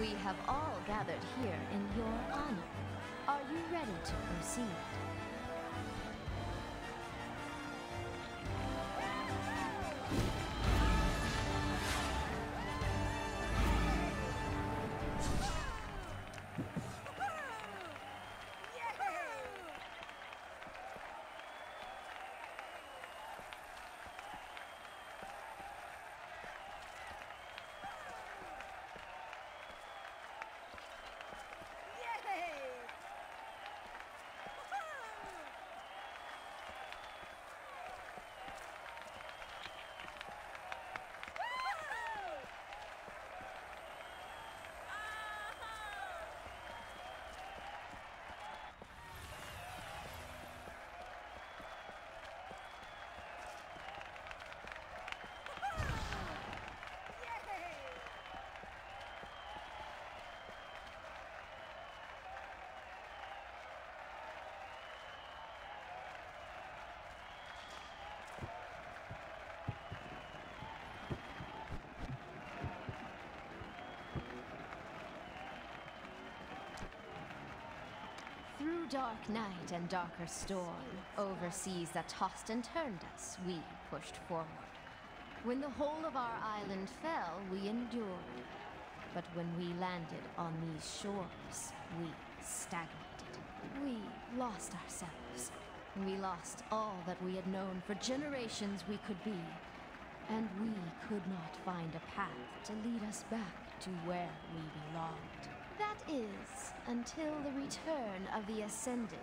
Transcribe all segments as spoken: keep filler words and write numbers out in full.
We have all gathered here in your honor. Are you ready to proceed? Through dark night and darker storm, over seas that tossed and turned us, we pushed forward. When the whole of our island fell, we endured. But when we landed on these shores, we stagnated. We lost ourselves. We lost all that we had known for generations we could be. And we could not find a path to lead us back to where we belonged. That is, until the return of the Ascended.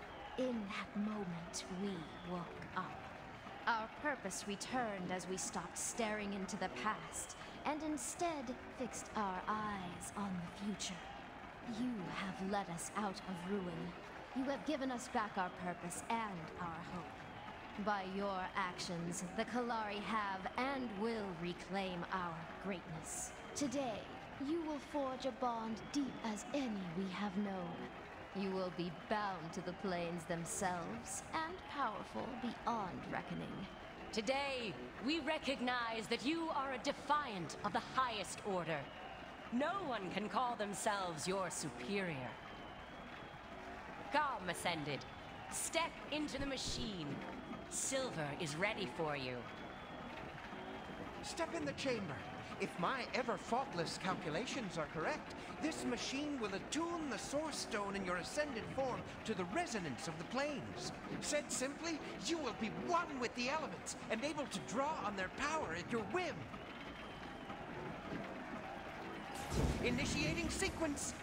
In that moment, we woke up. Our purpose returned as we stopped staring into the past, and instead fixed our eyes on the future. You have led us out of ruin. You have given us back our purpose and our hope. By your actions, the Kalari have and will reclaim our greatness. Today, you will forge a bond deep as any we have known. You will be bound to the planes themselves, and powerful beyond reckoning. Today, we recognize that you are a defiant of the highest order. No one can call themselves your superior. Come, Ascended. Step into the machine. Silver is ready for you. Step in the chamber. If my ever-faultless calculations are correct, this machine will attune the Source Stone in your ascended form to the resonance of the planes. Said simply, you will be one with the elements and able to draw on their power at your whim. Initiating sequence.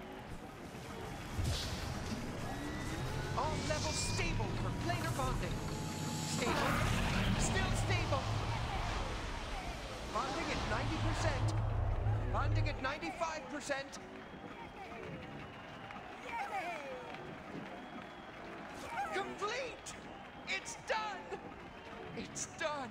All levels stable for planar bonding. Stable. Still stable. Bonding at ninety percent. Bonding at ninety-five percent. Complete! It's done! It's done!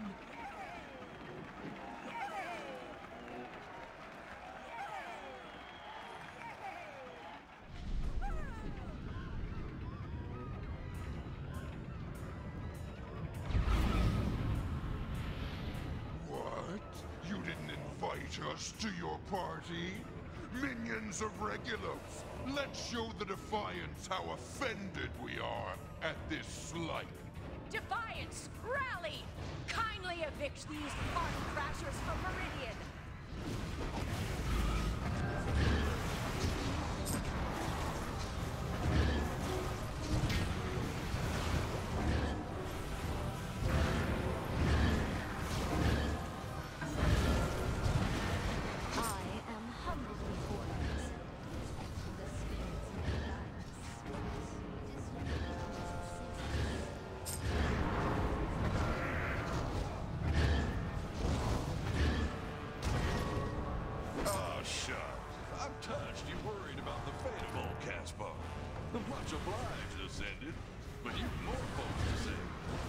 Us to your party? Minions of Regulos, let's show the Defiants how offended we are at this slight. Defiants, rally! Kindly evict these party crashers from Meridian! Much obliged, Ascended, but you've more folks to say.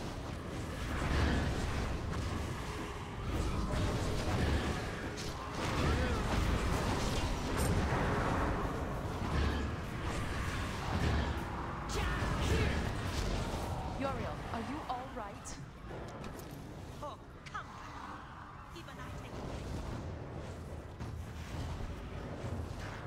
Uriel, are you all right? Oh, come back. Even I take it.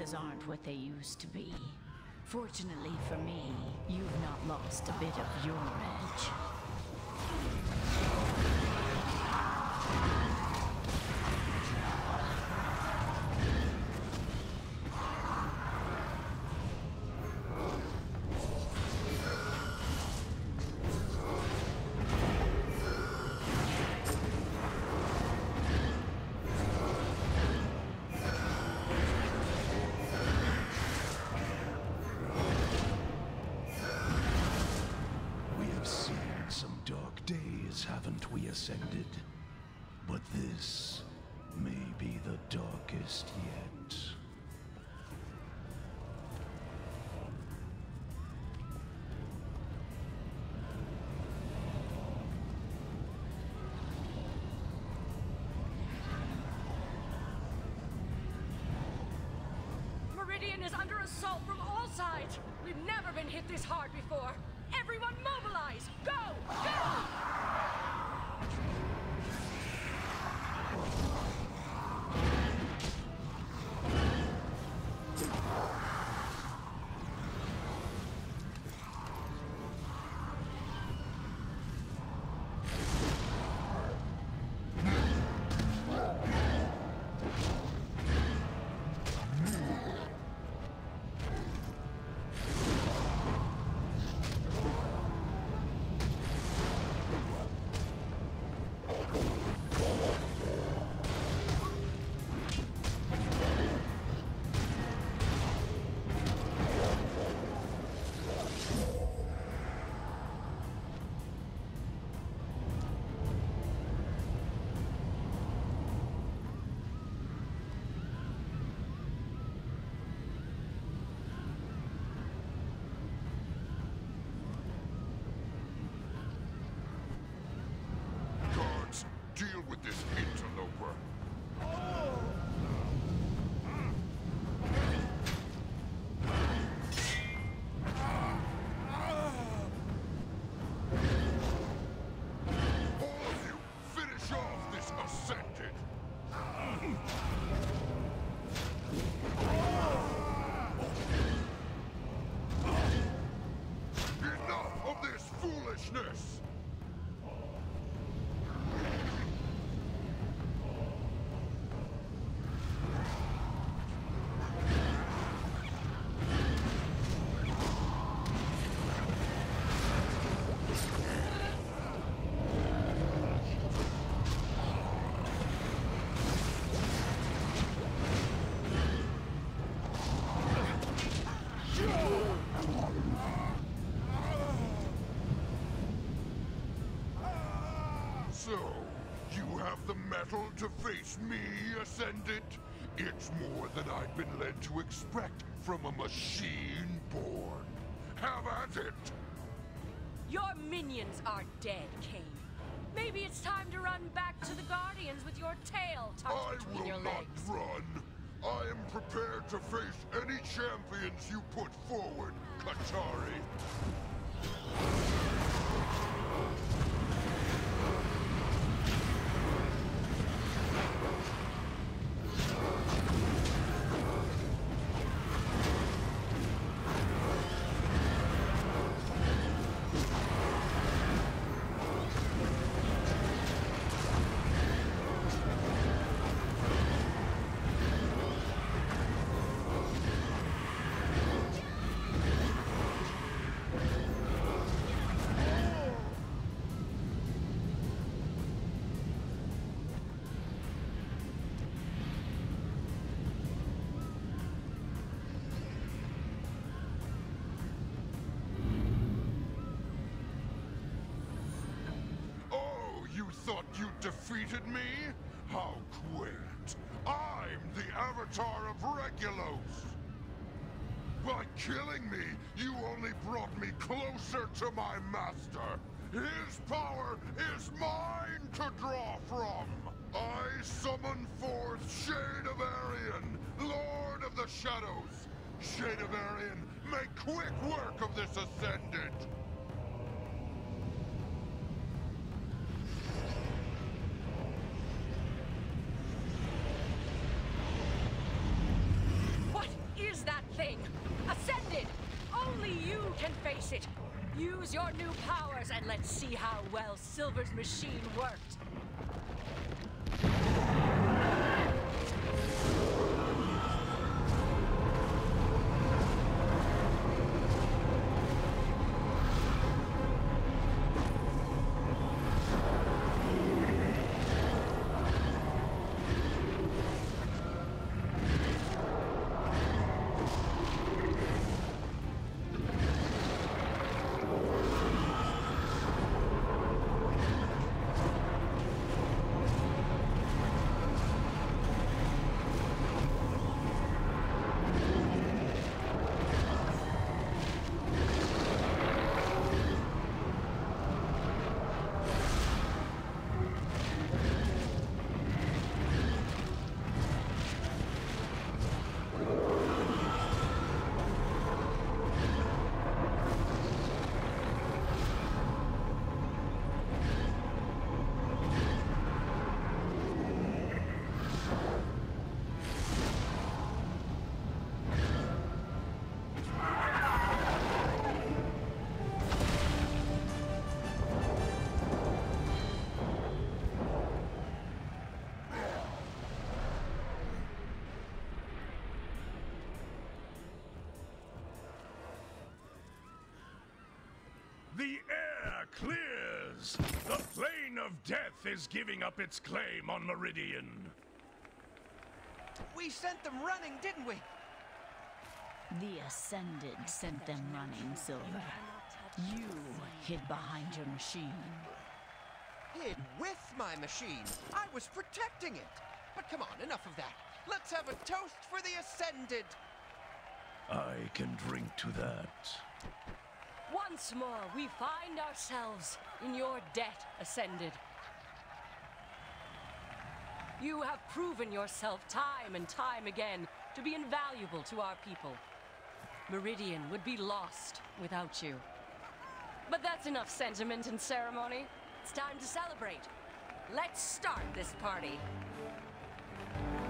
defenses aren't what they used to be. Fortunately for me, you've not lost a bit of your edge. Haven't we ascended? But this may be the darkest yet. Meridian is under assault from all sides. We've never been hit this hard before. Everyone mobilize! Go! Go! Deal with this interloper. All of you, finish off this ascended. Enough of this foolishness! So, you have the mettle to face me, Ascendant? It's more than I've been led to expect from a machine born. Have at it! Your minions are dead, Kane. Maybe it's time to run back to the Guardians with your tail tucked I between will your not legs. run. I am prepared to face any champions you put forward, Katari. Thought you defeated me? How quaint! I'm the avatar of Regulos! By killing me, you only brought me closer to my master! His power is mine to draw from! I summon forth Shade of Arian, Lord of the Shadows! Shade of Arian, make quick work of this Ascendant! Use your new powers and let's see how well Silver's machine worked. The air clears! The plane of death is giving up its claim on Meridian. We sent them running, didn't we? The Ascended sent them running, Silver. You hid behind your machine. Hid with my machine. I was protecting it. But come on, enough of that. Let's have a toast for the Ascended. I can drink to that. Once more, we find ourselves in your debt, Ascended. You have proven yourself time and time again to be invaluable to our people. Meridian would be lost without you. But that's enough sentiment and ceremony. It's time to celebrate. Let's start this party.